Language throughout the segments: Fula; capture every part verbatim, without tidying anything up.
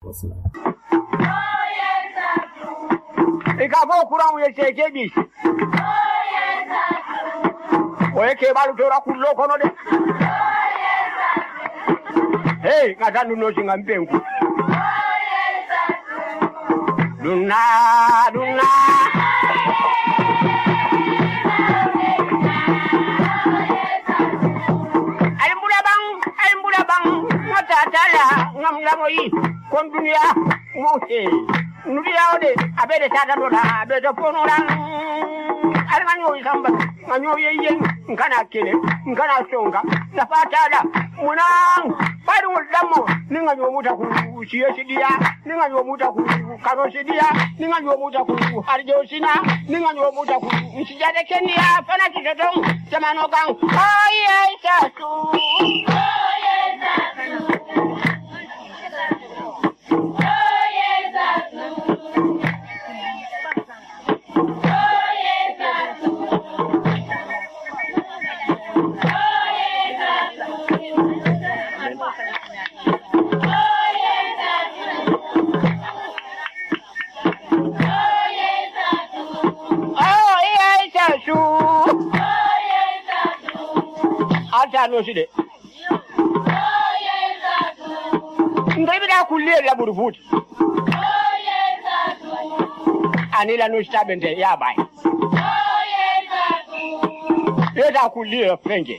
Ikavo kurang ye seke bi. Oye ke balu tora kullo kono de. Hey, ngata nuno singa mpengu. Duna duna. Alimbula bang, alimbula bang. Ngata tala ngamla moyi. Kon dunia mote. Nudia ode abede tata dola abede ponora. Ari manyo isamba. Manyo yeye ngana kele, ngana songa. Napatala munang. Bado damo ninga nyomuta ku siesidia, ninga nyomuta ku karosidia, ninga nyomuta ku arjosina, ninga nyomuta ku nsijade kenia fana kitotong semano kang. Oye sasu. Oye sasu. Ata no side. Ngai bida kulle la burfut. Anila no stabende ya bai. Eda kulle frenge.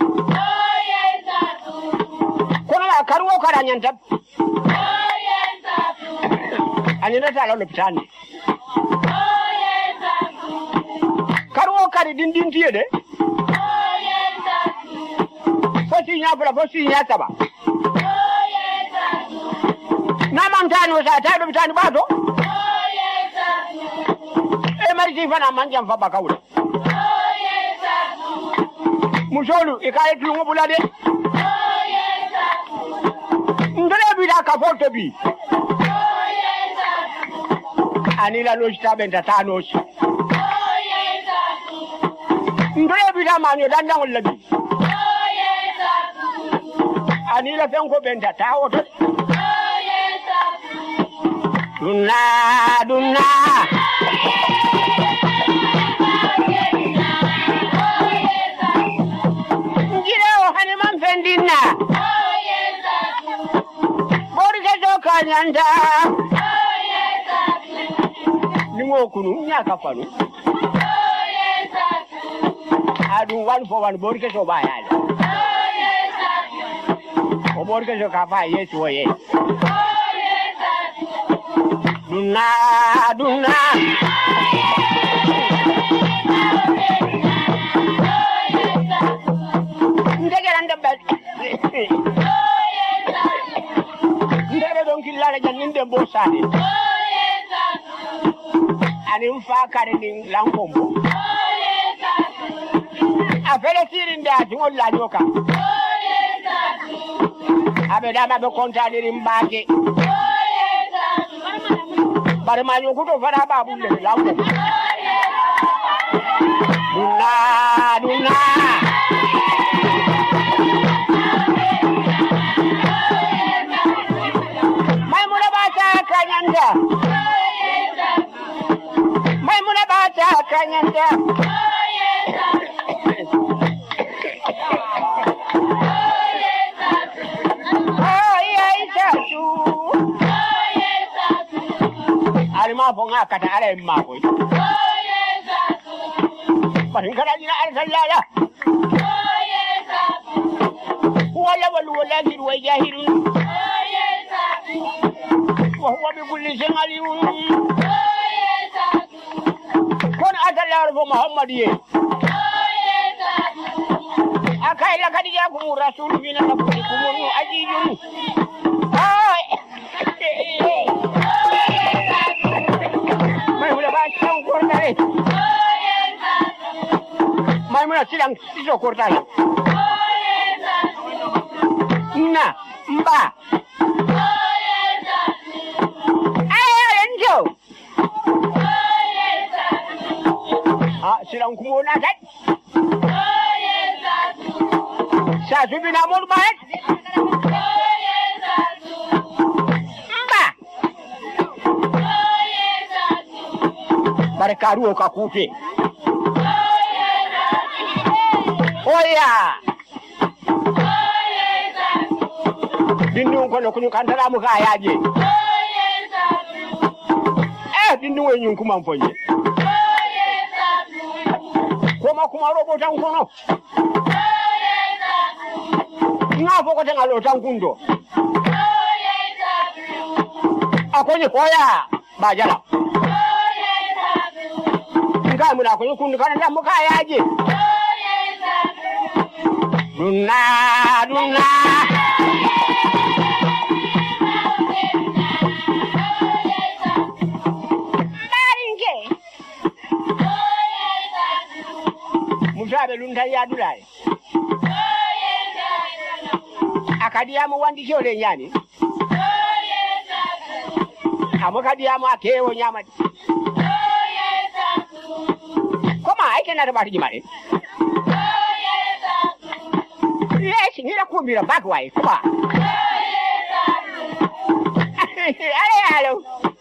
Kono la karuo kara nyanta. Anila ta lo pitani. Karuo kari dindin tiede. Fosi nyapula fosi nyataba. Namantano sa tado bitani bato. E mariti fana manja mfaba kaula. Musolu ikaye tulungo bulade. Ndele bida kafote bi. Anila loshita benta tanoshi. Ndele bida manyo dandango labi. Anila fenko benta tawo to. Duna duna. Ngiro haneman fendina. Borike joka nyanda. Ningo kunu nyaka panu. Adu one for one borike so bayale. Borike so kapa yesu oye. Duna duna. Ndegera ndabal. Ndere don killare janinde mbosade. Ani mfa kare ni lankombo. Afele sirinde atungol la joka. Abedama be kontadiri mbake. Bare manyo kuto fara babu le lawo. Duna duna. Maimuna bata kanyanda. Maimuna bata kanyanda. Ma fonga kata ala emma ko parin kala dina al sallala wala wal wala gir wa jahilun wa huwa bi kulli shay'in alim kon adalla ko muhammadiye akai la kadiya ko rasul bina ko ko ajijun ay Maimuna sidang siso kortale. Na mba. Ayo enjo. Ah sidang kumona kat. Sa subina mon baik. Mba. barkaru ka kufe oya dinnu ko no kunu kantara mu ka yaje eh dinnu wenyun kuma mfonye koma kuma robo tan kono nga foko tan alo tan kundo akonye koya bajala nga muna ko kundu kana da muka yaje dunna dunna mujabe lunta ya dulai akadiamu wandikio le nyani amukadiamu akewo nyama koma aike na rabati jimare yes ngira kumbira bagwai koma ale alo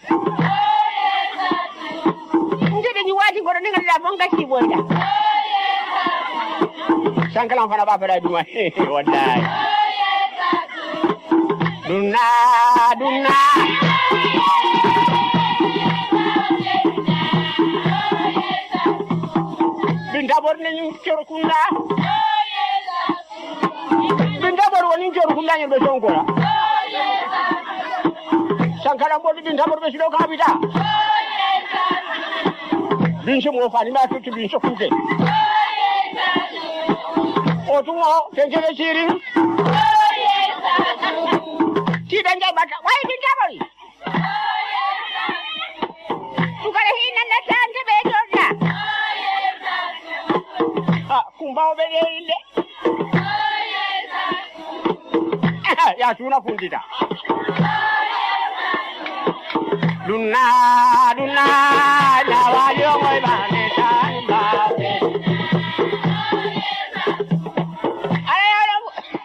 ngide ni wati ngoro ninga da bonga sibonda sangkalang fana ba pada duma wallahi dunna dunna binda bor ni cor kunda binda bor woni cor kunda nyi be sonkora sangkalang bor binda bor be silo kabita binso mo fani ma tutu binso kuke otumo tenkere siri tidak jai bata wai binda bori tukale hina na tante be jorda ah kumbao be ile ya tuna fundita dunna dunna la walio moi bane tamba ale ale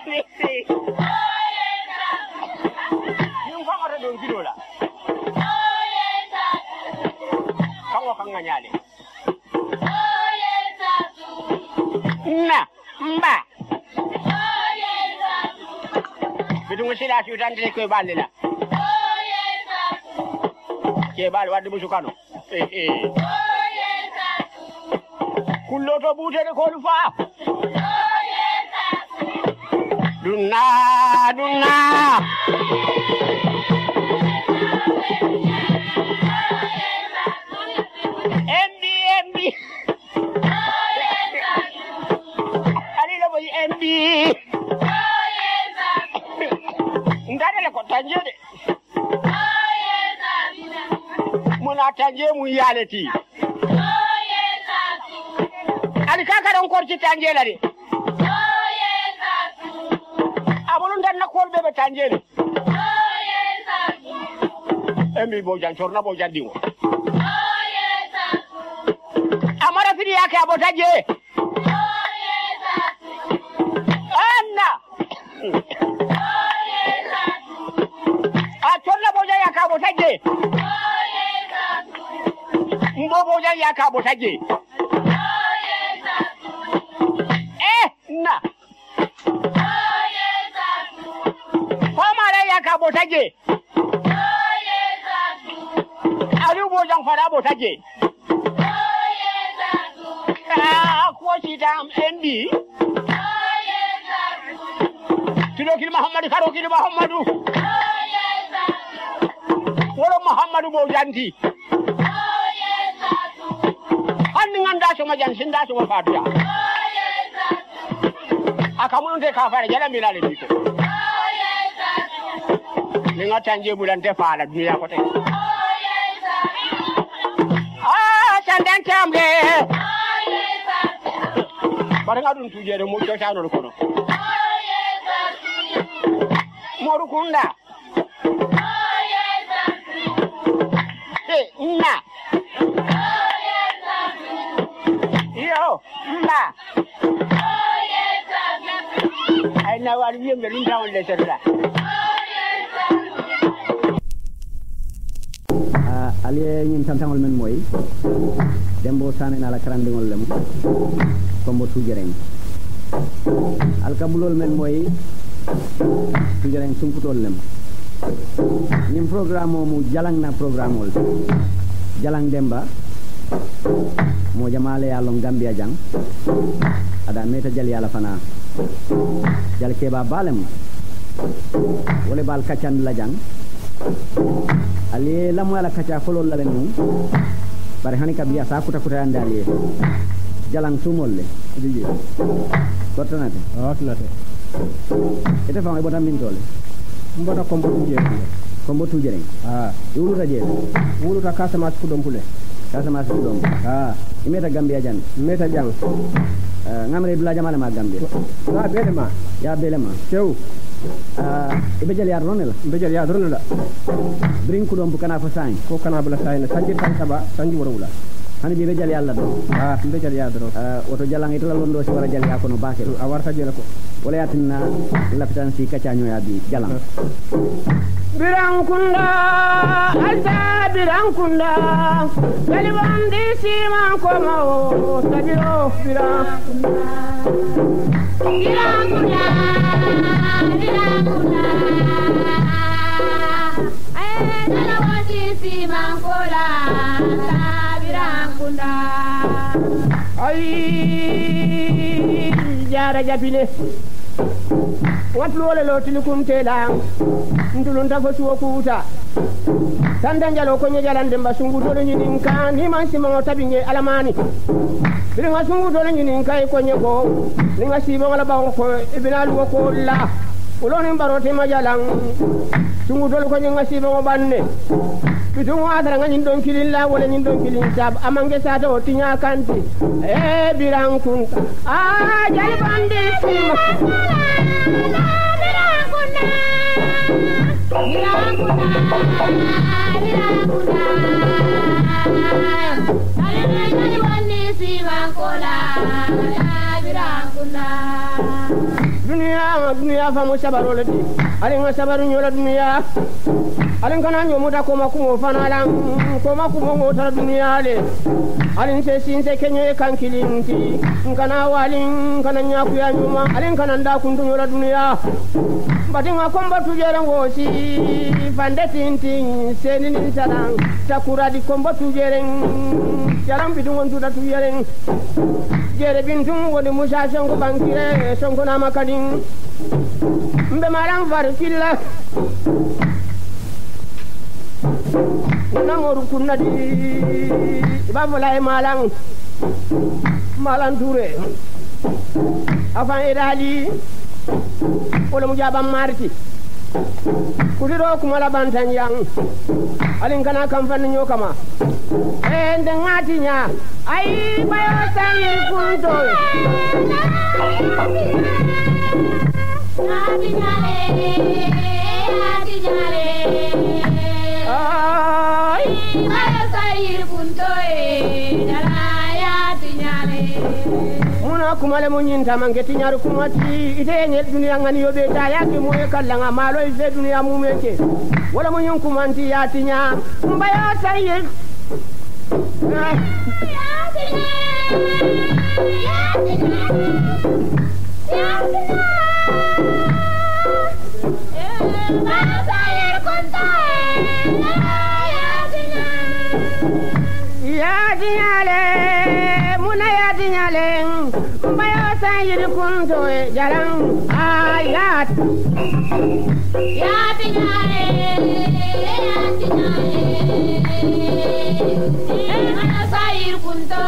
nyum famara don gidola kawo kanga nyale na mba bidungu sila si utandile kwe bale la ke bale wadi musukano eh eh kulloto bute de ko fa dunna dunna embi embi ali lo boy embi ndare le ko tanjede muna tanje mu yaleti ali kaka don korti tanjela de abulun dan na kolbe be tanjele emi bojan chorna bojan diwo amara fidi yake abotaje anna a chorna bojan yake abotaje mbo bojan yake abotaje eh na famara yake abotaje ali bojan fara abotaje ah ko sitam embi kilo kilo muhammad karo kilo muhammadu wala muhammadu bojanti hanni nganda so majan sinda so fatiha akamun te ka fara jala milale diko ni ngatanje bulan te fala dunya ko te ah sandan tambe bara ngadun tujere mo to tano ko no moru kunda eh na yo na ai na wali yembe lunta on le terra ali ñin tantangol men moy dembo sane na la karandingol lem kombo tujereng al kabulol men moy tujereng sunkutol lem ñim programme mu jalang na programme ol jalang demba mo jamale ya long Gambia jang ada meta jal yala fana jal keba balem wala bal kacan la jang ali lamu ala kaca folol la len bare hani kabiya sa kuta kuta andali jalang sumolle dije tortanate tortanate ite fa ngai botam min tole mbota kombo tuje kombo tuje rek ah wulu ta je wulu ta kasama ku dom pule kasama ku dom ah imeta Gambia jan imeta jang ngamre dula jamana ma Gambia na belema ya belema tew ah ibe jali yar ronela ibe jali yar ronela brin ku dom bu kana fa sain ko kana bula sain sanji tan saba sanji worowula hani be jali yalla do ah be jali yar do ah oto jalang itu la londo si wara jali yakono bakel a warta jela ko wala yatinna lapitan si kacanyo ya bi jalang birankunda alta birankunda jali bandi si man ko mo tajiro birankunda birankunda birankunda ay jali bandi si man ko la birankunda ay jara jabine watlu wala lo tilikum telang ndulun ta fosu okuta tanda njalo ko nyajalande mbasungu dole nyini kan ni man simo tabinge alamani bilinga sungu dole nyini kai ko nyego linga sibo wala ba ko ibinalu ko la uloni barote majalang sungu dole ko nyinga sibo banne bitu wadara nga nyin don kilin la wala nyin don kilin sab amange sata o tinya kanti eh birang kun ah jali bande sima birang kunna birang kunna birang kunna jali jali bande sima kola birang kunna dunia dunia famu sabarole ti ali nga sabaru nyola dunia alin kana nyomu da koma kumo fana lan koma kumo motar duniya le alin se sin se kenye kan kilinti kana walin kana nyaku ya nyuma alin kana nda kundu nyola duniya badinga komba tujere ngosi fande tintin senin salang takura di komba tujere jaram bidungon tuda tujere jere bintum woni musa songo bankire songo na makadin mbe malang farkilla nangoru kunna di ba volay malang malan touré afan edali wala mu jabam marti kudiro kuma la bantan yang alin kana kan fan nyo kama eh nde ngati nya ai bayo sangi kunto ngati nyale ngati nyale ay bayo sangi kunto e dalaya tinyale muna kumale munyinta mangeti nyaru kumati ite nyel dunia ngani yobe daya ke moye kallanga malo ife dunia mumeke wala munyin kumanti yatinya mbayo saye yatinyale muna yatinyale mbayo sayir kunto jalan ayat yatinyale yatinyale mbayo sayir kunto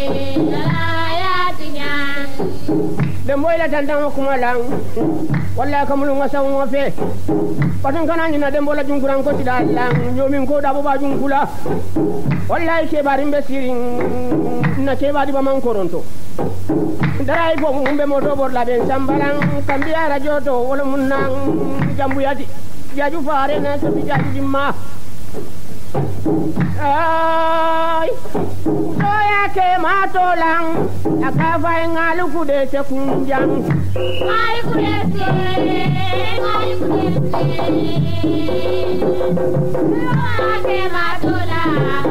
yatinyale demboy la tandang kuma lang walla kamulu ngasa mo fe patun kana ni na dembo la junkuran ko tidalang nyomin ko dabo ba junkula wallahi ke barimbe sirin na ke badi ba man koronto daray bo mumbe moto bor la ben sambalang kambiya radio to wala munang jambu yati jaju faare na to jaju dimma ay doya ke matolang akafa ngalu kude se kunjang ay kude se ay kude se doya ke matolang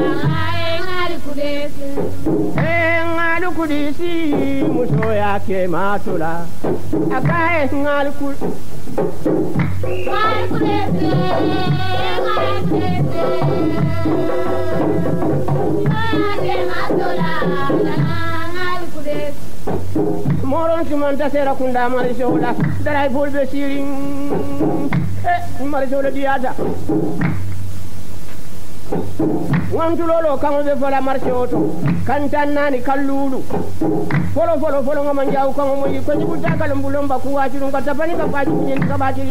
polisi muso ya ke matula akae ngal kul ngal kulete ngal kulete ya ke matula ngal kulete moron sumanta sera kunda mari sola darai bolbe siring eh mari sola diada wantulolo kango be fola marché oto kantan nani kallulu folo folo folo ngama njaw kango mo ko jibu takal mbulomba ku wajuru ka tapani ka faji kunyen ka bajiri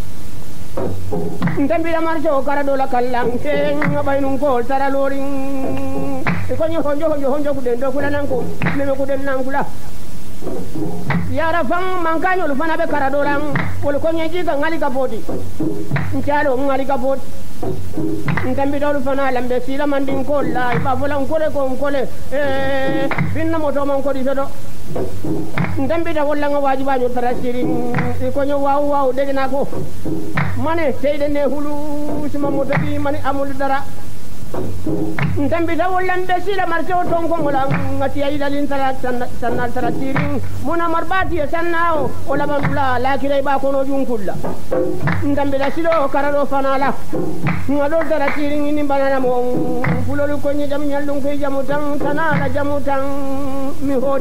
ndambi la marché o kara dola kallang te ngabaynun ko tara loring ko nyo honjo honjo honjo ku den do kula nan ko meme ku den nan kula yara fang mankanyo lu fana be kara dolang wol ko nyeji ka ngali ka bodi ntialo ngali ka bodi ntambi dolu fana lambe sila mandin ko la ba vola ngole ko ngole eh binna moto man ko di sodo ntambi da wala nga wajiba nyu tarasiri ko nyu waw waw de na ko mane teyde ne hulu sima moto bi mani amul dara ntambi da wala mbe sila marse o ton ko ngola ngati ay dalin tara sanna tarasiri muna marbati sanna o la bandula la kirai ba ko no junkulla ntambi da silo kararo fana la ngalo dara tiring ini banana mo fulolu ko ni jam nyallum ko jamu tan tanala jamu tan mi hod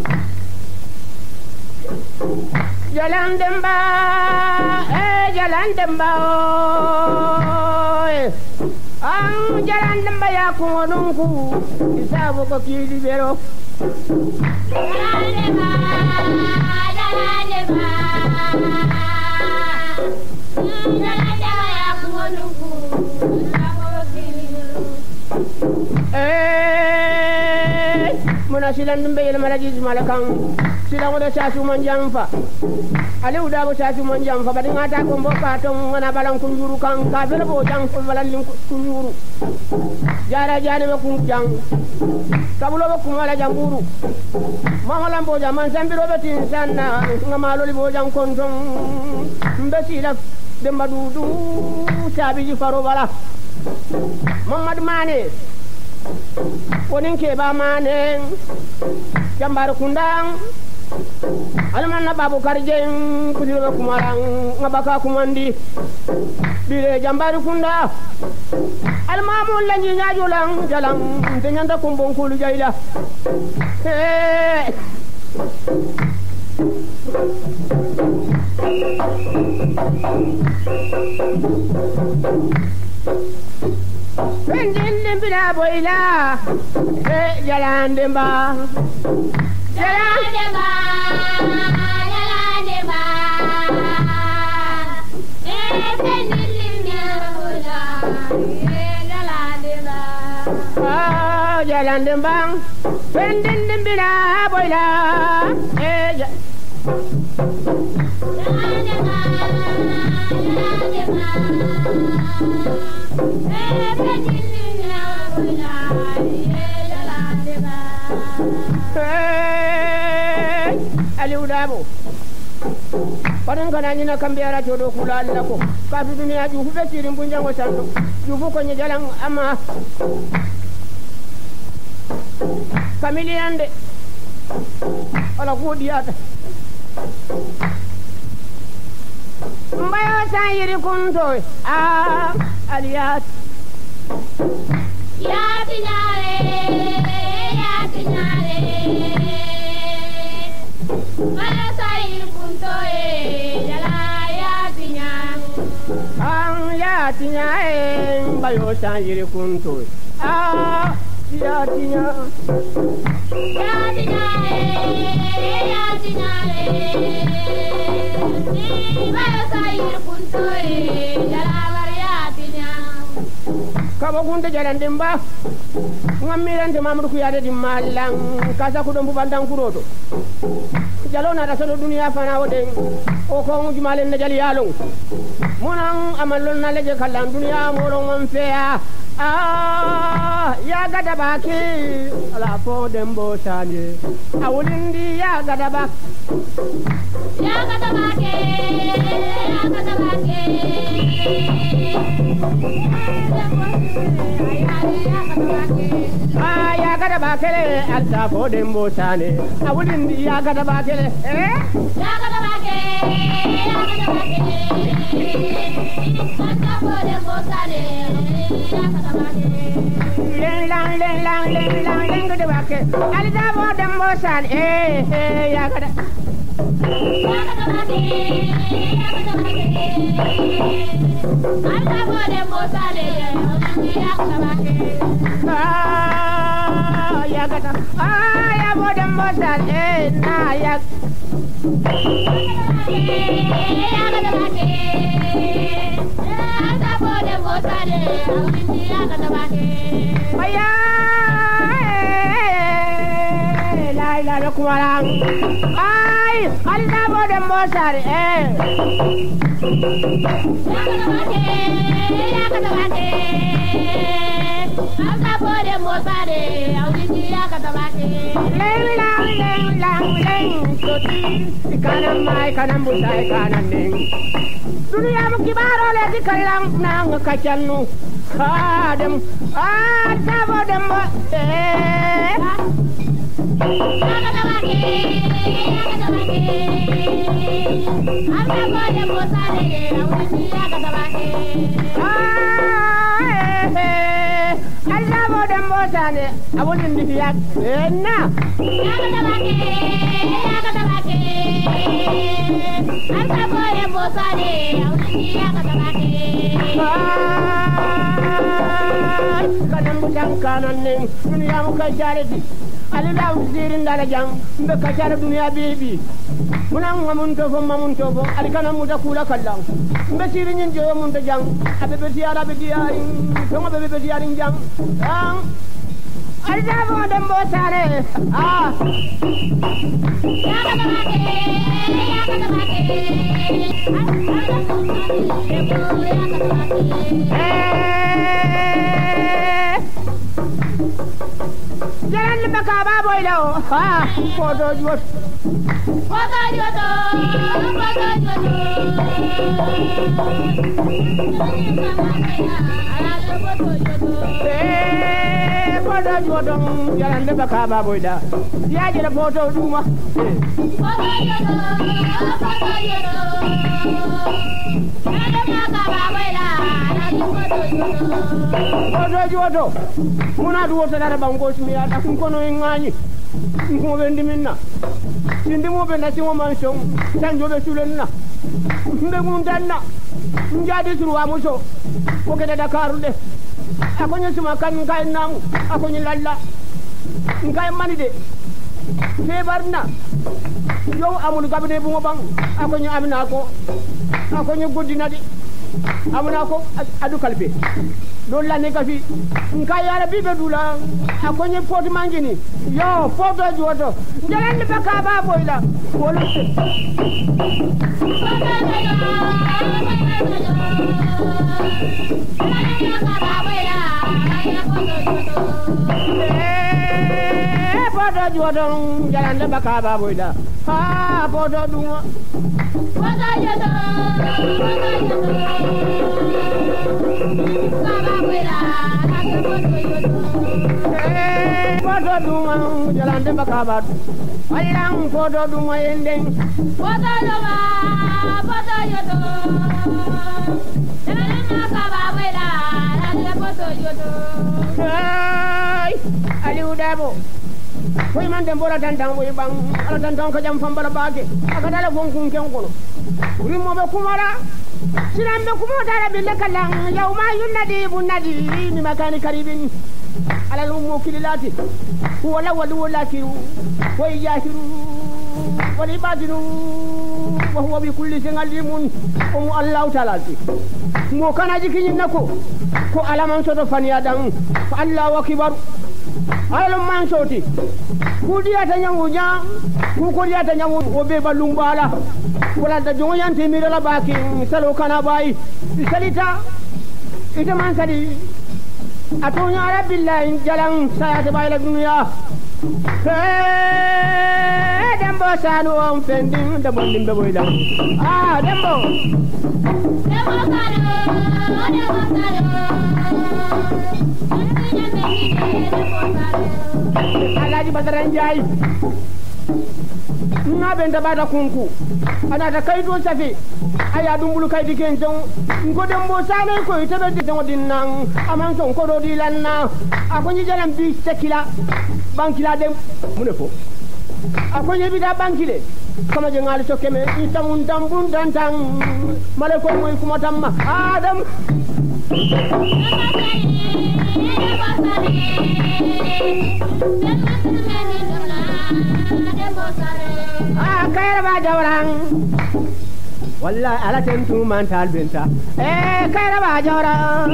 jalan demba eh jalan demba oh ang jalan demba ya ko nonku isabu ko kili bero jalan demba jalan demba jalan demba ya ko nonku eh muna silan dumbe yel malaji malakan silan wada sasu manjamfa ale uda bo sasu manjamfa badi ngata ko mboka to ngana balan kunjuru kan ka bele bo jang ko balan lim kunjuru jara jare be kun jang kabulo be kun wala jamburu mamalan bo jaman sambiro be tin sanna ngamalo li bo jang konton mbe sila demba dudu sabi ji faro bala Muhammad Mane wonin ke ba mane jambar kundang alman na babu karjen kudiro kumarang ngabaka kumandi bire jambar kunda almamun lanyi nyajulang jalang tenyanda kumbong kulu jaila eh Pendin limbira boila, eh jalan demba, jalan demba, jalan demba, eh pendin limbira boila, eh jalan demba, ah jalan demba, pendin limbira boila, eh jalan demba, jalan demba. Ali udabo padan kana ni na kambiara jodo kula Allah ko ka fi duniya ju fu besirin bunjan wasando ju fu ko ni jalan amma kamiliande ala ko diata mbayo sayiri kunto ah aliyat ya tinyare ya tinyare mbayo sayiri kunto eh jala ya tinyare ah ya tinyare mbayo sayiri kunto ah ya tinyare ya tinyare ya tinyare kabo kunte jalan demba ngamiran de mamru ku yade di malang kasa ku dombu bandang kuroto jalona da solo dunia fana wode o ko ngi malen na jali yalong monang amalon na leje kallan dunia moro ngom fea ah ya gada baki ala fo dembo sanye awulindi ya gada bak ya gada baki ya gada baki ah ya gada bakele alta fo dembo sane awulin ya gada bakele eh ya gada bakele ya gada bakele alta fo dembo sane ya gada bakele len lang len lang len lang len gada bakele alta fo dembo sane eh eh ya gada ya gada bakele ya gada bakele alta fo dembo sane ya gada bakele ah ya gada ah ya fo dembo sane eh na ya ya gada bakele alta fo dembo sane ya gada bakele Maya, la la la kualang, ay, alta bodem bosar eh. Ya kata bakele, ya kata bakele, alta bodem bosar eh, audisi ya kata bakele. Leng lang leng lang leng, soti ikanam mai kanam busai kanan ning. Dunia mukibaro le di kalang nang kacanu. Kadem alta bodem bosar eh. Ya kata bakele, ya kata bakele, alta bodem bosar eh, audisi ya kata bakele. Alta bodem bosar eh, awulin di fiak na. Ya kata bakele, ya kata bakele, alta bodem bosar eh, audisi ya kata bakele. Kanam busang kanan ning dunia muka jare di alila usirin dala jang mbe kacare dunia bibi munang ngamun to fo mamun to fo ali kanam muda kula kallang mbe sirin nyin jo mun to jang abe be siara be diari to ngabe be diari jang ang alda bo dem bo sare ah Ya kata bakele, ya kata bakele, alta bodem bosar eh, ya kata bakele. eh jalan le bakaba boylo ha foto jot Foto joto, foto joto. Alta foto joto. eh foto jodong jalan le bakaba boyda ya jela foto duma Foto joto, foto joto. Ada maka babela, ada foto joto. foto jodo muna du wota dara bango smiya da kun kono ngani ko bendi minna sindi mo be na simo mansion tan jobe sulenna mbe mun danna njadi suru wa muso ko kede Dakar de akonye suma kan ngai nang akonye lalla ngai mani de febarna yow amul gabne bu mo bang akonye amina ko akonye godina di amuna ko adu kalbe don la neka fi nka yara bibe dula akonye poti mangini yo foto joto jalan ni baka ba boyla wala Foto joto, foto joto. Ada maka babela, ada foto joto. eh foto joto jalan ni baka ba boyla ha foto duma Foto joto, foto joto. Baba babela, ada foto joto. eh foto duma jalan ni baka ba alang foto duma yendeng Foto joto, foto joto. Ada maka babela, ada foto joto. ay ali udabo koy man dem bora tantang boy bang ala tantang ko jam fambala baake aka dala fonkun ken kono rimo be kumara sinan be kumo dara be lekalang yawma yunadi bunadi ni makani karibin ala lumu kililati wala wala wala kiru wa yahiru wa ibadiru wa huwa bi kulli shay'in alimun um Allah ta'ala mo kana jikin nako ko alaman soto faniya dan fa Allahu akbar alum man soti ku dia ta nyangu nya ku ko dia ta nyangu obe balumbala wala da jonyan te mira la baki salo kana bai salita ita man kadi atonya rabbillahi jalan saya bai la dunya eh dembo sanu on pending dembo dimbe boyla ah dembo Dembo sanu, dembo sanu. Dembo sanu. Badaranjay na benta bada kunku anata kaydo safi aya dumbulu kaydi kenjon ngodem bo sale ko itabe de dinnan aman son ko do dilanna akonyi jalam bi sekila bankila dem munefo akonyi bi da bankile kama je ngali so keme itamun dambun dantang male ko moy kuma tamma adam ah kayra ba jawrang wallahi ala tentu man tal benta eh kayra ba jawrang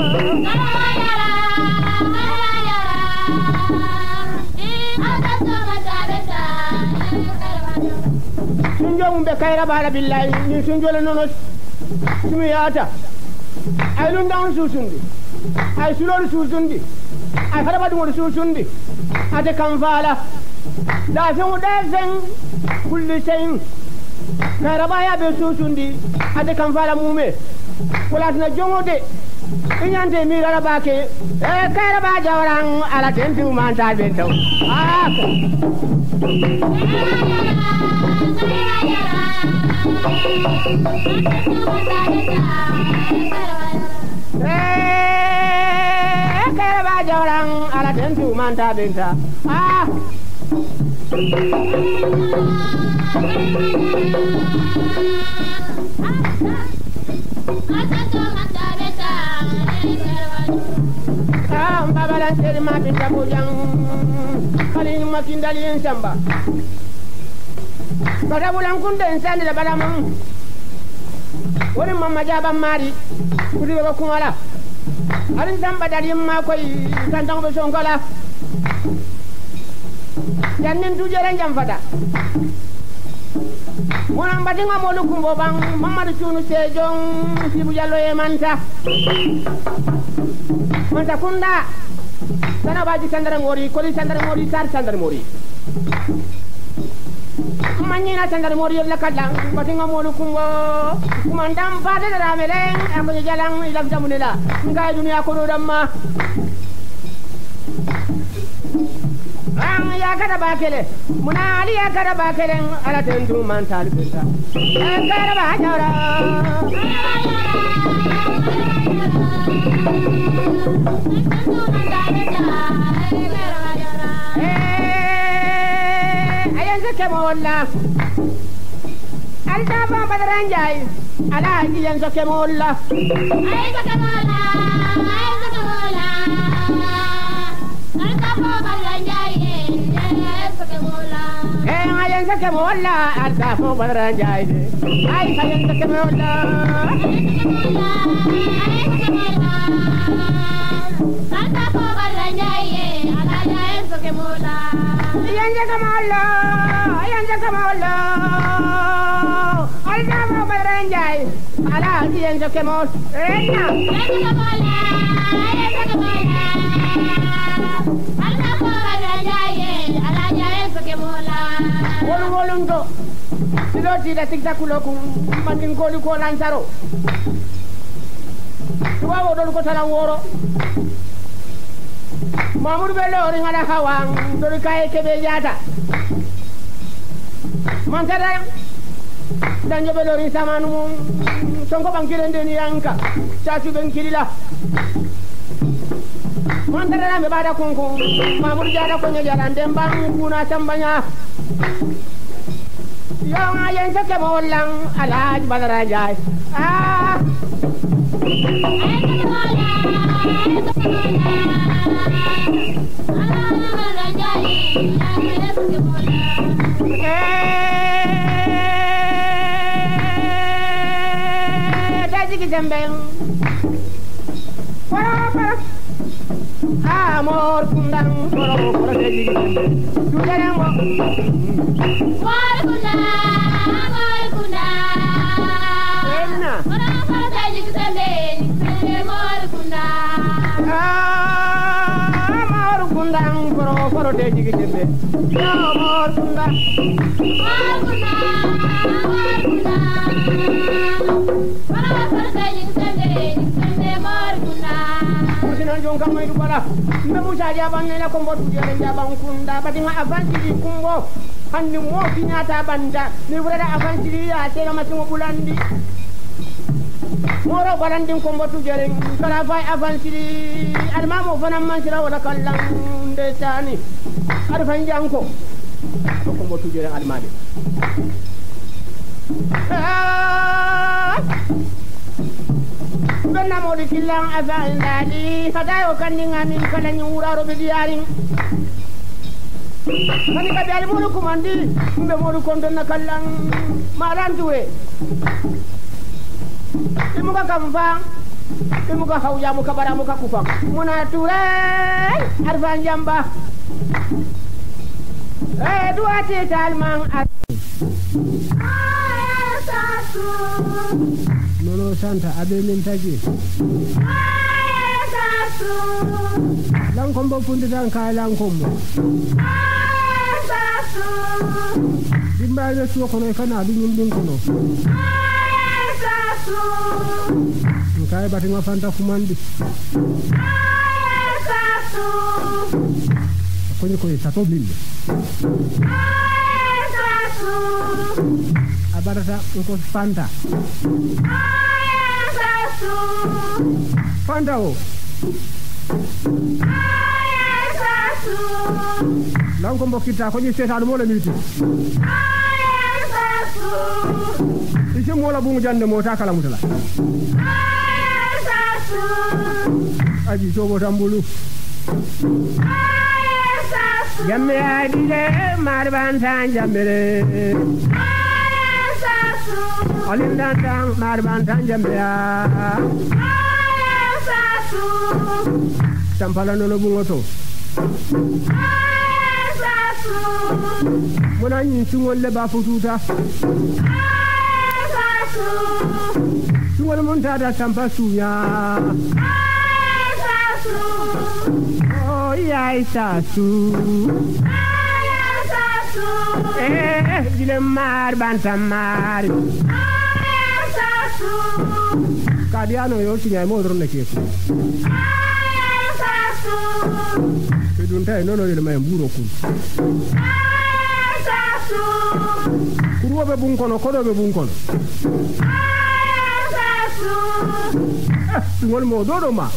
sunjo mumbe kayra ba la billahi ni sunjo le nono sumi yata ay lun down susundi ay sulor susundi ay fara badu mo susundi ate kan fala da fen da fen kulli shay'in karaba ya be susundi ate kan fala mume wala na jongode inyante mi raba ke e karaba jawran ala tentu man ta be taw ah eh karaba jawran ala tentu man ta be taw ah ah babalan seri ma bi tabu jang kali ma kindali en samba bada bulan kunde en sande la bada mam woni mamma jaba mari kudi ko kumala alin samba dari ma koy tantang be songola jannin tujere jam fada wona mbadi ngamolu kumbo bang mamadu tunu sejong sibu jallo e manta manta kunda sana baji sandara ngori koli sandara ngori sar sandara ngori manyina sandara ngori la kadang mbadi ngamolu kumbo kumandam fada dara meleng ako jalang ilam jamunela ngai dunia ko damma ang ya kada bakele munali ya kada bakele ala tentu mantal benta kada ba jara eh ayan se kemolla alta ba badaranjay ala ayan se kemolla ayan se kemolla ayan se kemolla alta ba badaranjay eh ayan se kemolla alta ba badaranjay ay ayan se kemolla alta ba badaranjay ala ayan se kemolla ayan se kemolla ayan se kemolla alta ba badaranjay ala ayan se kemolla rena ayan se kemolla ayan se kemolla alta ba badaranjay ala ayan se kemolla wolu wolunto silo tida tikta kuloku mandin koli ko lansaro tuwawo dolu ko tala woro Mamoudou Bello ri ngada hawang dolu kay kebe jata man tada danjo Bello ri samanu sonko bankire ndeni yanka chachu ben kilila man tada me bada kunku Mamoudou jada ko nya jara ndembang kuna chambanya yo ngayen sa kemolang alaj badaranjay ah Jembeng para para amor kundang para para jadi jembeng sudah mo amor kundang amor kundang enak para para jadi jembeng amor kundang amor kundang para para jadi jembeng amor kundang amor kundang amor kundang na jonga mai dubara mbe musa jaban ne la kombo tu jere jaban kunda bati ma avanti di kumbo handi mo kinyata banda ni wurada avanti di ya tela matingo bulandi moro barandin kombo tu jere kala fay avanti di almamo fana mansira wala kallan de tani arfan janko ko kombo tu jere almade Bena mo di kilang asan dali kadayo kaninganin kala nyuraro be diaring mani ka dali mo ko mandi mbe mo ko ndon kalang maranduwe imu ka kamfang imu ka hawja mu ka bara mu ka kufang muna ture arfan jamba eh duati talmang Nono Santa abe min tagi Lang kombo pundi dan ka lang kombo Dimba le suo kono kana du nyum dun kono Nkai bati nga fanta kumandi Konyo koy sato bille Abarata ko Fanta Fanta o Lan ko mbokita ko ni setan mo la militi Isi mo la bu jande mo ta kala mutala Aji to bo tambulu Jamme adile marban tan jambere Alim dandang marban tan jambea Sampala nono bungoto Mona nyin sungol le ba fututa Sungol monta da sampa suya Oh ya isasu Eh dile marban tan mar Kadiano yo sinya mo dron ke ko Edun tay nono ile may mburo kun Kuro be bun kono kodo be bun kono Ngol mo dodo ma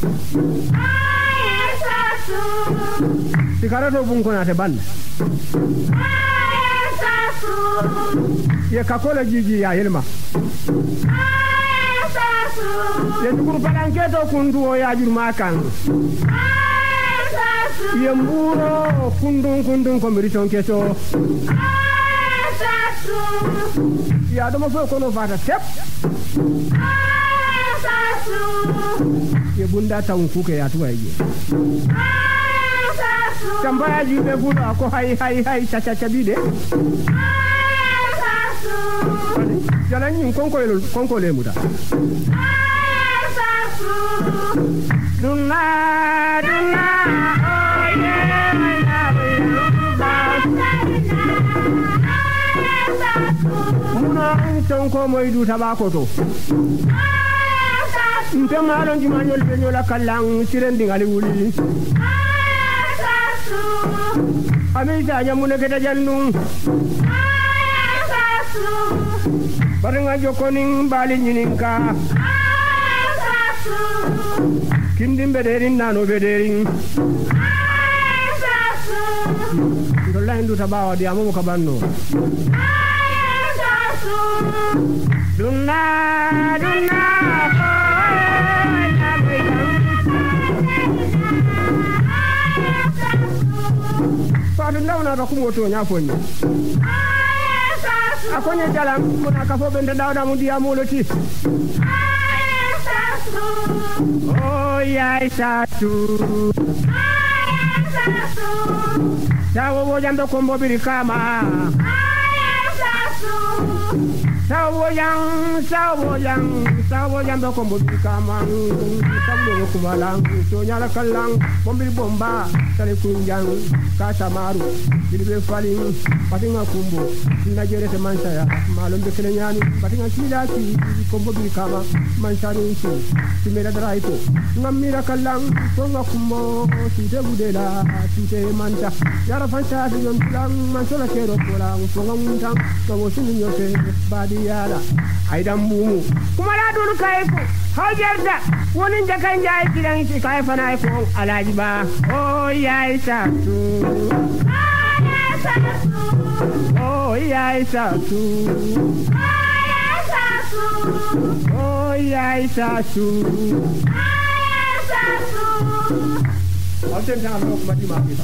Sikara to bun kono ate banda Ye kakola jiji ya hilma Ye tukuru palanketo kundu o ya jurma kan Ye mburo kundun kundun ko miriton keso Ya domo fo kono fata tep Ye bunda taun kuke ya tuwa ye Tambaya jibe bula ko hai hai hai cha cha cha bide Jalan yin konko le konko le muda Dunna dunna oh yeah Muna tonko moidu tabako to Ntema lon jumanyol be nyola kallang sirendi ngali wuli Amisa nyamune keta jannu Barenga jokoning bali nyininka Kindim bederin nano bederin Ndola ndu tabawa di amu kabanno Dunna dunna Padu ndauna ka kumoto nyafonye Akonye jalan kuna kafo bende dawda mu dia moloti Oh ya isatu Jawo bo jando kombo biri kama Sawojang, sawojang, sawojang do kombo kamang, sawojang kumalang, sonyala kalang, bombil bomba, tali kunjang, kasamaru, bilibe faling, patinga kumbo, sina jere se mansaya, malum de kenyani, patinga silaki, kombo bi kama, mansani si, simera draito, ngamira kalang, songa kumbo, sute budela, sute manta, yara fansa de yon tulang, mansola kero tulang, songa muntang, kawo sini yote, badi yala aidan bumu kuma la dun kai ko hajarda wonin da kan jayi kidan shi kai fa na ko alaji ba o yayi sa su o yayi sa su o yayi sa su Alten jangan lo kuma di mati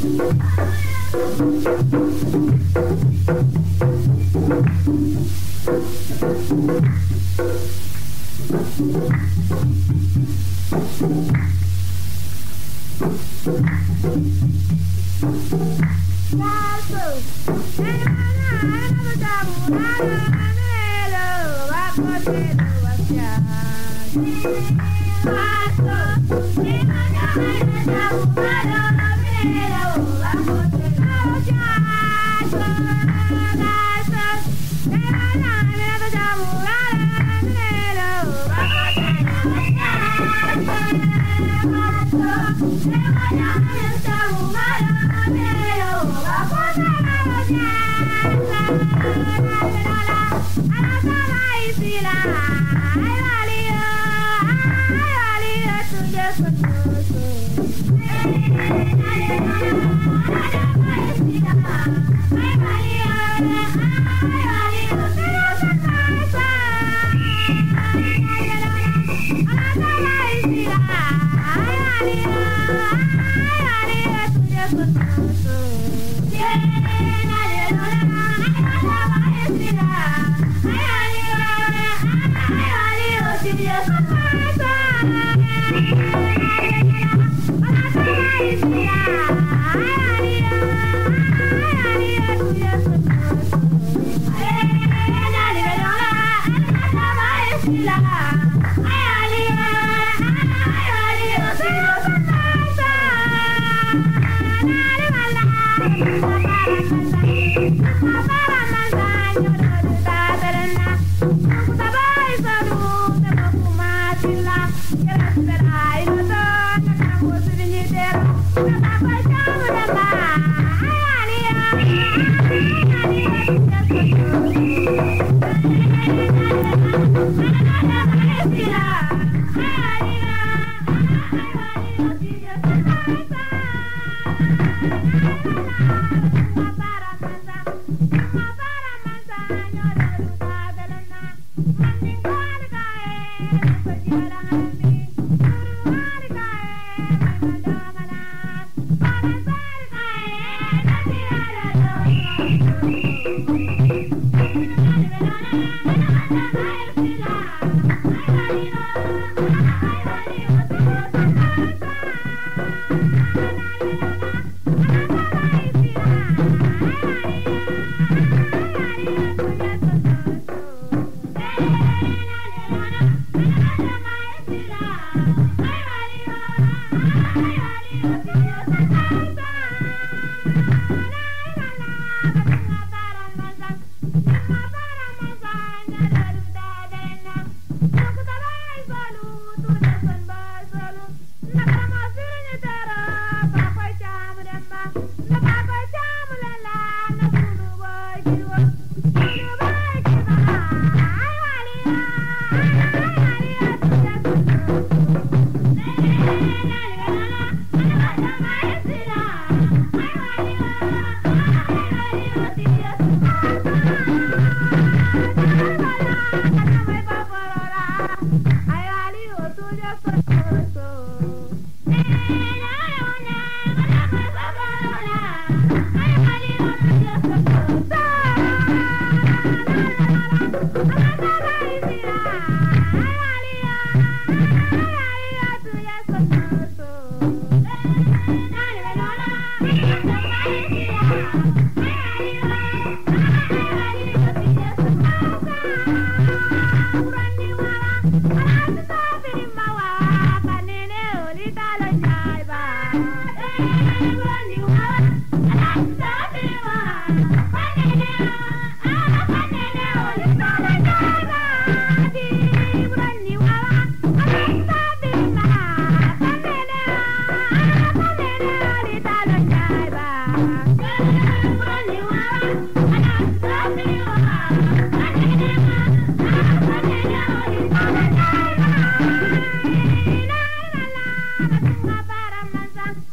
Thank you.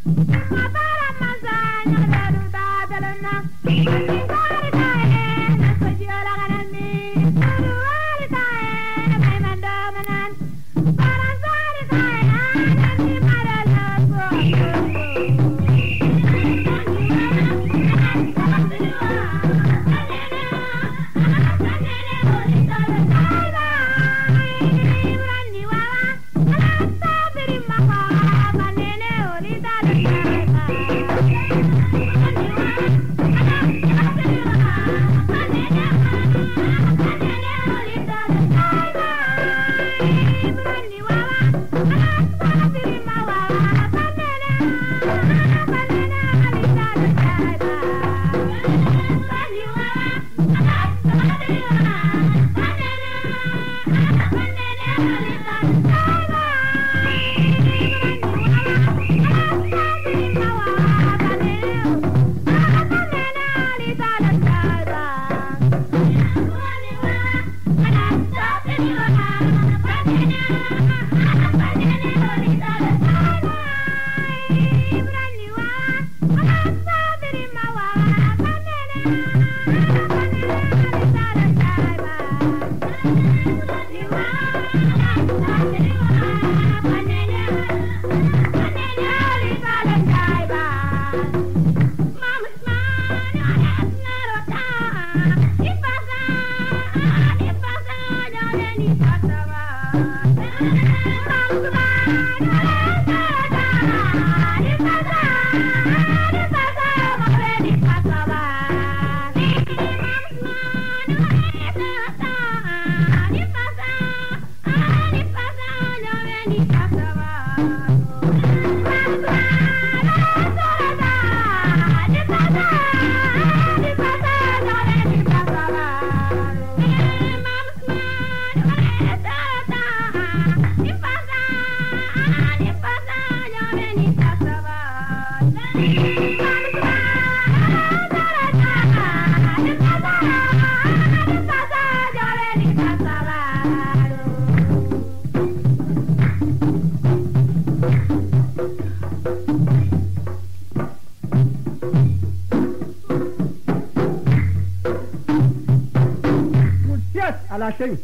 ala sey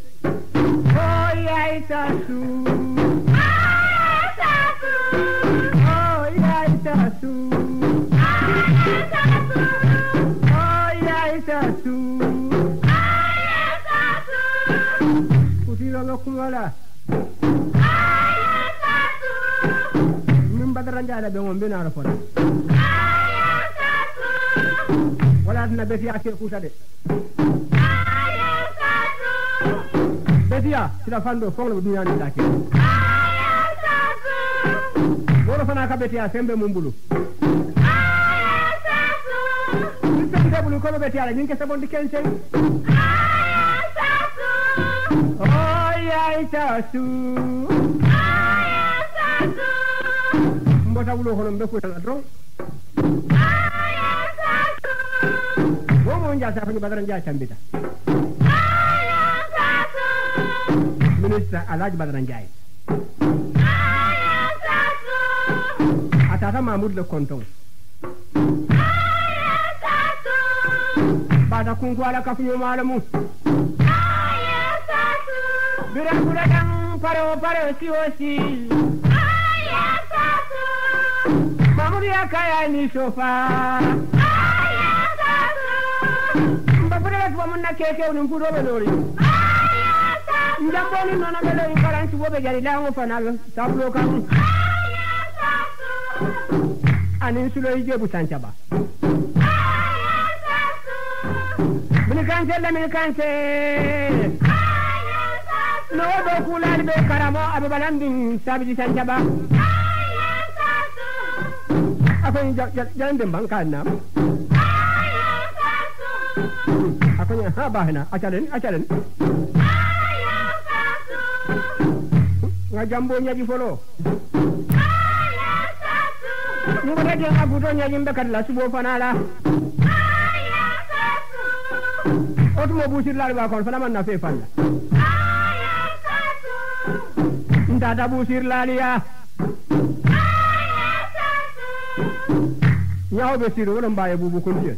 oh yaay tasu tasu oh yaay tasu tasu oh yaay tasu tasu kutira lokumala tasu min badara njala be ngom bina rafona tasu wala na be fi ake kutade Betia, sila fando fonglo dunia ni take. Aya sasu. Woro fana ka betia sembe mumbulu. Aya sasu. Sembe bulu ko betia la nyinke sabondi kense. Aya sasu. Oh ya sasu. Aya sasu. Mbota bulu ko mbe ko la dron. Aya sasu. Wo mo nja sa fani badara nja chambita. Minister Alhaji Badara Ndiaye aya sasu atata Mahmoud le Konton aya sasu bada kungwala kafunyo malamu aya sasu bira kula dang paro paro si osi aya sasu Mahmoud ya kaya ni sofa aya sasu mbapura kwa munna keke unimkudo benori Njamboni nona belo inkaransi wobe jari lango fanalo tablo kan aya sasu anin sulo ijebu sanchaba aya sasu mini kanse la mini kanse aya sasu no do kulal be karamo abe balandin sabiji sanchaba aya sasu afon jande bankana aya sasu akonya ha bahna achalen achalen nga jambo nyaji folo aya sasu nugo de nga buto nyaji mbekat la subo fanala aya sasu otumo busir la ba kon fana man na fe falla aya sasu ndada busir la liya aya sasu nyawo be siru wala mbaye bubu ko ndiye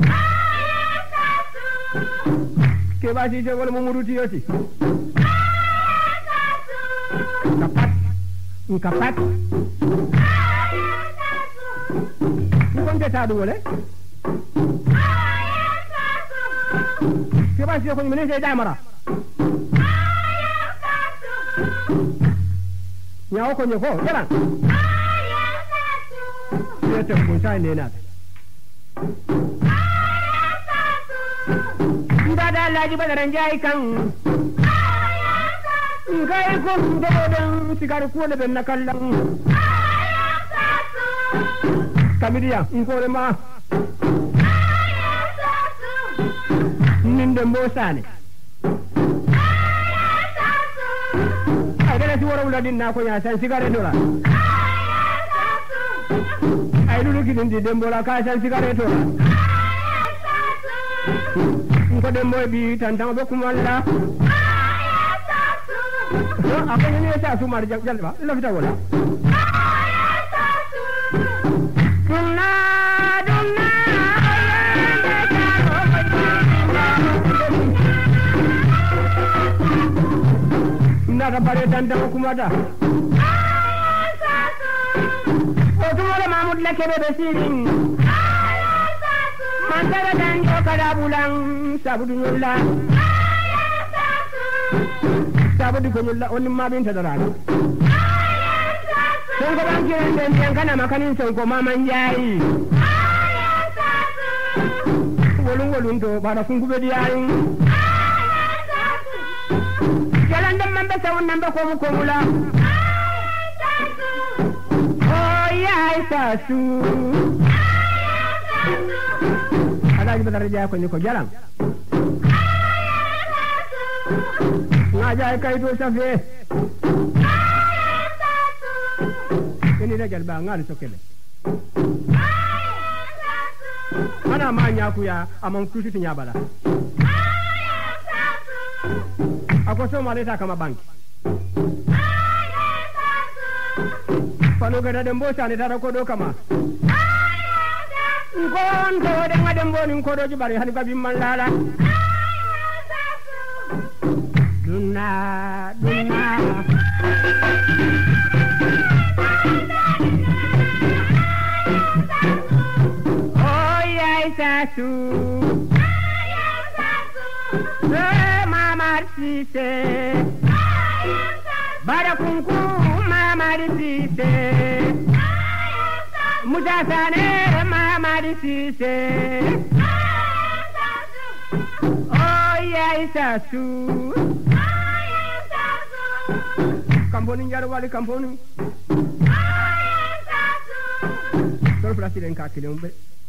ke ba ci je wala mo muruti yoti kapat kapat ko nde taadu wala ke ba ci ko ni mene damara nyawo ko nyoko yalan yete ko sai ne na ndada laji badaran jai kan ngai ko ndodan sigar ko le ben nakallan kamidiya ngore ma ninde mbosane agala si wara uladin na ko ya san sigare dora ay lulu kidin di dembola ka san sigare dora ko dembo bi tantang be kumalla apa ini sa su mar jal ba lo fita wala kunna dunna nada bare tantang kumada o tumala mamud lakebe be sirin mantara dan jo kada bulang sabudu nyulla sabudu ko nyulla on ma bin tadara son ko ban kiran den yan kana makanin son ko maman yayi wolun wolun to bara fungu be diyayi jalan dem mambe sawon nambe ko mu ko mula oh ya sasu alaji badara jaa ko ni ko jalan na jaay kay do safe ini da jalba ngal sokele ana ma nyaaku ya amon kusuti nyabala ako so maleta kama banki pano gada dembo sane tara ko do kama ngon do de ngadembo ni ko do jibari hani babi mallala dunna dunna oh ya sasu Sise bara kunku mamari sise mujasane mamari sise oh ya isasu kamponi njaro wali kamponi sor president ka kilembe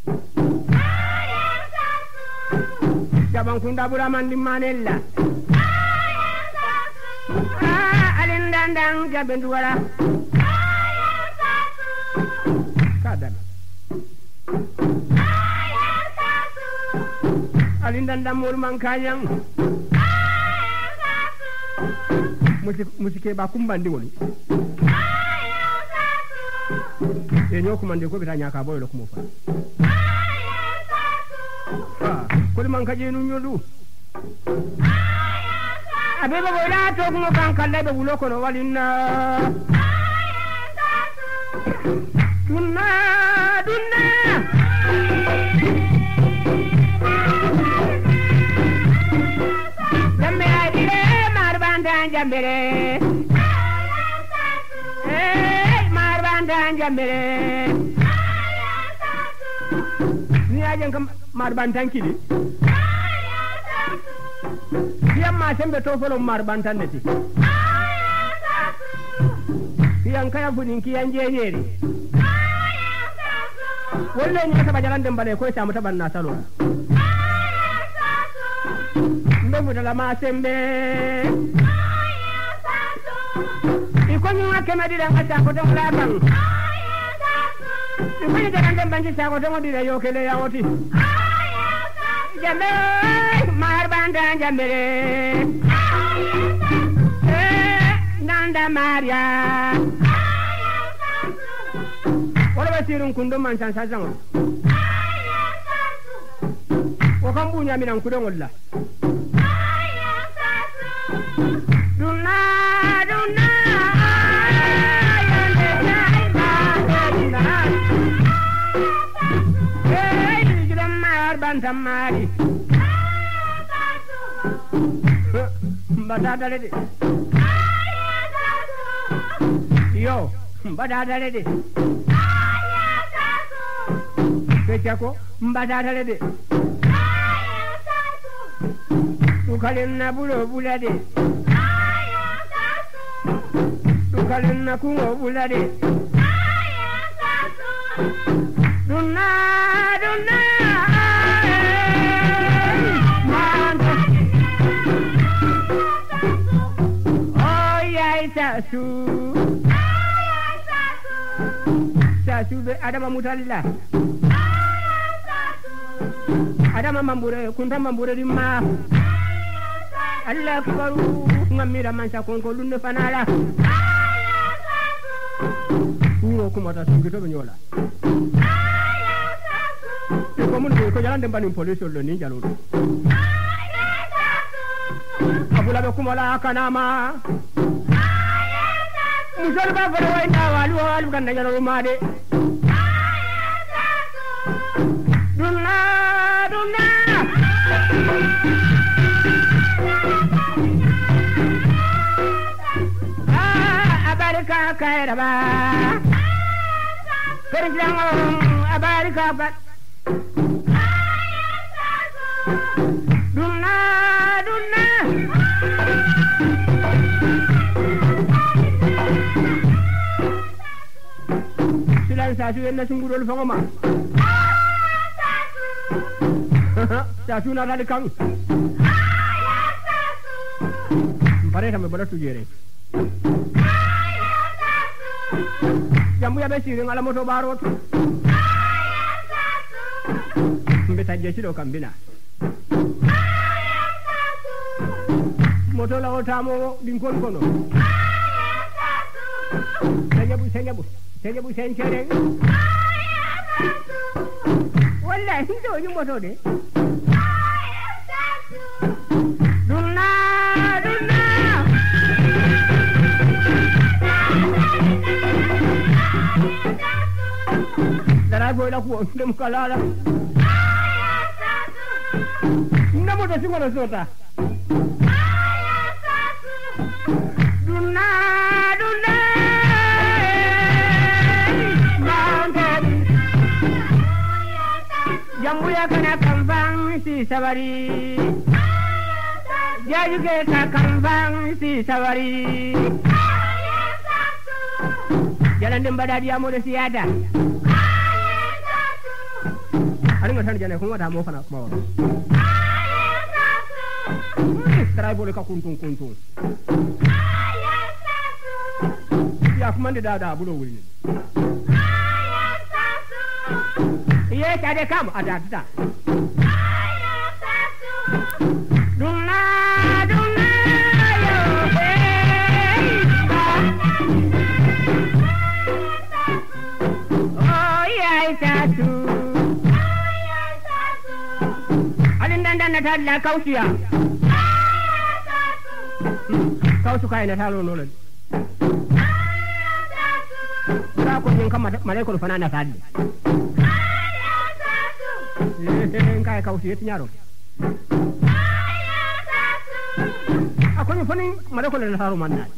jabang kunda buraman di manella dandang jabendu wala kadam alin dandam mur mankayang musik musike ba kumbandi woni e nyoku mande ko bitanya ka boyo ko mo fa ah ko mankaje nu nyolu abe ba wala to ko kan kalle be wulo ko no walina dunna dunna jambe adire marbandan jambere eh marbandan jambere ni ajen kam marbandan kidi yamma sembe to folo mar bantanneti yang kaya bunin ki yan jenyeri wolle ni ka bajaran dem bale ko samu taban na salo ndomu dala ma sembe iko ni wa kema dira ngata ko dem la bang iko ni jaran dem banji sa ko dem dira yo kele ya woti jambe mar bandan jambere eh nanda maria wala basirun kundo man san sazango o kan bunya minan kudon walla duna duna yande jaiba duna hey jiram mar ban samari badada lede yo badada lede Kecako badada lede Tukalin na bulo bulade Tukalin na kungo bulade Duna duna Manta Oh yai sasu Sasu be adama mutalla adama mambure kunta mambure di ma Allah akbaru ngamira mansa konko lunde fanala uwo kuma ta sugito be nyola ko mun ko jalan dem banim police lo ni jalo abula be kuma la kanama musal ba bare way na walu walu kan jalo ma de Duna duna Ah abarika kairaba Kerjang abarika bat Duna duna Silang sasu yang nasungguh dulu fangoma Sasu na dari kang. Pare sampai pada tujere. Jambu ya besi dengan alam motor baru. Beta jesi do kambina. Motor lawan tamu lingkon kono. Saya bu, saya bu, saya bu, saya cereng. Wallahi itu yung motor deh. Duna duna Dara boy la ko dem kala la Namo to singo no sota Duna duna Jambu ya kana kambang si sabari Jaju ke ta kambang si sabari Jalan dem bada dia mo de si ada Ari ngatan jane ko ngata mo fana mo Trai boleh ka kuntung kuntung Ya kumande dada bulo wuri Yes, ada kamu, ada ada. Duna, duna, yo, hey. Oh, ya, satu. Alin dan dan ada lah kau sia. Kau suka ini selalu nolak. Kau yang kamu malah kau fana nak ada. Kaya kau sihat nyaro. Aku ni paling mana kau lena saru mana?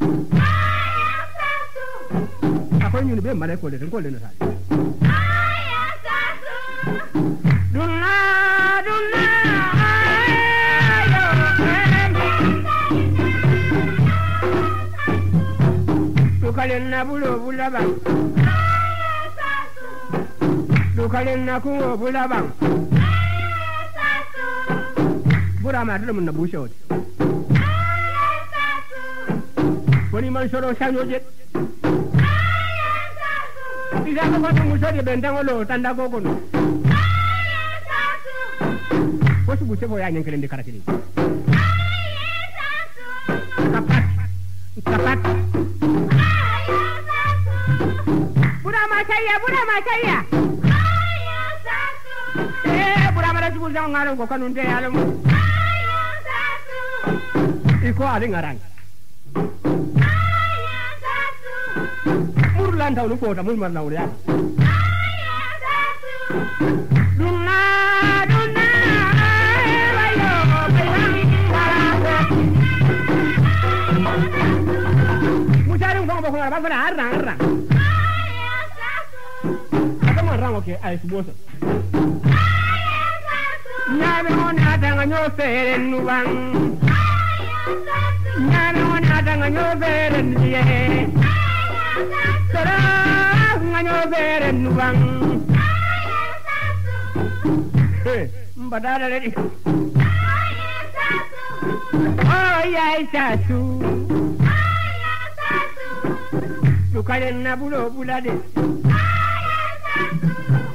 Aku ni ni be mana kau lena kau lena saru. Duna duna. Tu kalian na bulu bula bang. Tu kalian na kuo bula bang. Bura ma dum na bushot. Wani man soro sanyo jet. Tiga ko ko muso de bentang lo tanda ko kono. Ko su buce boya nyen kelen de karakiri. Kapat. Kapat. Burama saya, Burama saya. Ayah satu. Eh, Burama dah sebut jangan ngarang kok kanun teh alam. Ayah satu. Iko ada ngarang. Ayah satu. Murlan tahu lupa, tak murman tahu dia. Ayah satu. Duna, duna, ayo, bayang barang. Mucari uang bawa ngarang, apa nak arang arang. Ayah satu. Apa ngarang okey, ayo sebuah. Ayah satu. Nyame ona tanga nyoferen nuwang. Ayah satu. Nyame ona tanga nyoferen diye. Ayah satu. Sara nganyoferen nuwang. Ayah satu. Eh, mbadala ledi. Ayah satu. Oh ya satu. Ayah satu. Dukalen na bulo bulade. Ayah satu.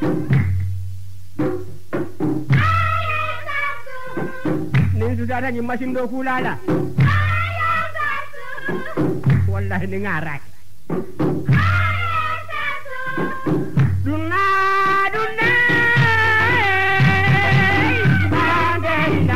Ayah satu. Nin sudah ada nyimasin do kulala. Ayah satu. Wallahi ni ngarak. Ayah satu. Duna duna. Bandela.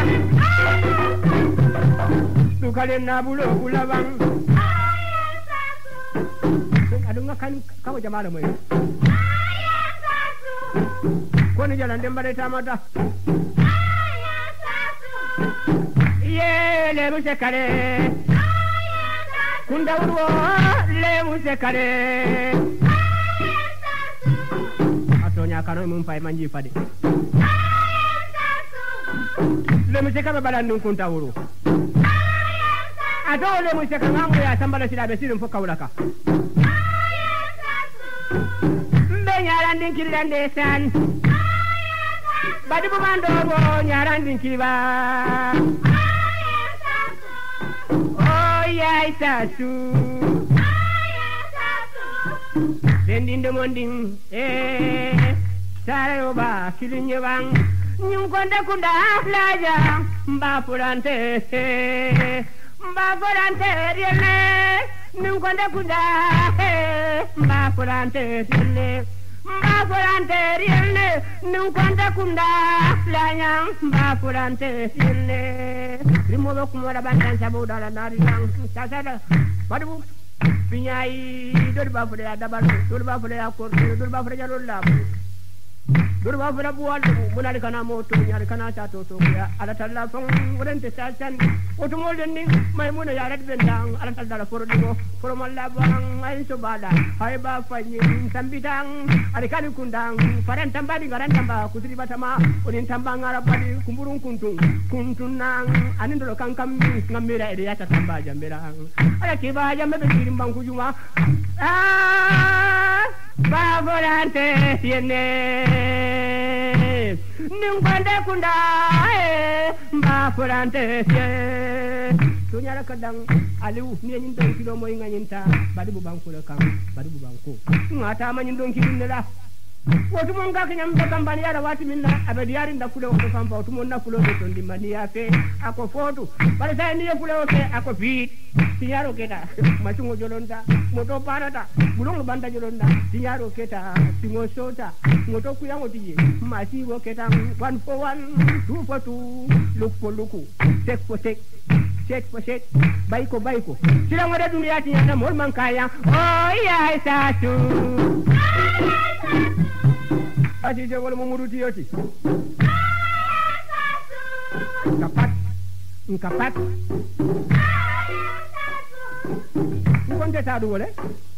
Dukalen na bulo bulabang. Ayah satu. Aduh ngakan kau jamala mo. Ayah satu. Ko ni jalan dem bare tamata. Ayah satu. Ye le mu sekale. Ayah satu. Kunda urwo le mu sekale. Ayah satu. Atonya kanu mum pai manji pade. Ayah satu. Le mu sekale balandun kunta uru. Ayah satu. Ato le mu sekale ngamu ya sambala sila be sirum foka ulaka. Ayah satu. Mbe nyaran din kiridan desan. Ayah satu. Badi bu mando bo nyaran din kiba. Ayah satu. Oh ya isasu. Ayah satu. Dendin demonding eh sare oba kilinye bang nyung konda kunda laja mba purante mba purante riene nyung konda kunda eh mba purante riene mba purante riene nyung konda kunda laja mba purante riene rimobo kumara bandan sabu dala nari yang sasada padu Pinyai dor ba fure ada balu dor ba fure akor dor ba fure jalur la dor ba fure bual munari kana moto nyari kana chato to ya ala talla fon wonte sasan oto mol den ni may muna ya rat bendang ala talla foro digo foro malla bang ay so bala hay ba fanyi tambidang ari kali kundang faran tambadi garan tamba kudri batama onin tamba ngara badi kumburung kuntung kuntunang anin do kankam ngamira ede ya tamba jambirang ala kiba jambe be dimbang kujuma ah ba volante tiene ningwande kunda eh ba volante tiene tunyara kadang aliu ni nyin don kilo moy nganyinta badi bu banko le kam badi bu banko ngata ma nyin don kilo la wotu mon ga kanyam be kam bani yara wati minna abadi yari nda kulo ko kam wotu mon na kulo be ton di mania fe ako fotu bare sai ni kulo ke ako fit tinyaro keta machungo jolonda moto parata bulong banda jolonda tinyaro keta tingo sota moto kuyango tiye mati wo keta one for one two for two look for look check for check check for check baiko baiko sila ngada dunia tinya na mol mankaya oh ya satu Ati je wala mumuruti yoti kapat kapat Bukan dia tak ada boleh.